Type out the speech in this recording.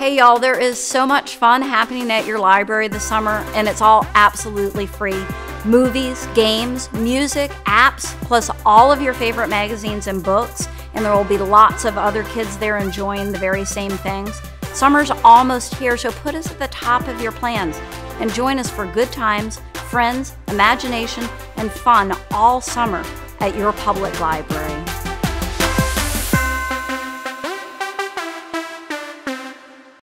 Hey y'all, there is so much fun happening at your library this summer, and it's all absolutely free. Movies, games, music, apps, plus all of your favorite magazines and books, and there will be lots of other kids there enjoying the very same things. Summer's almost here, so put us at the top of your plans and join us for good times, friends, imagination, and fun all summer at your public library.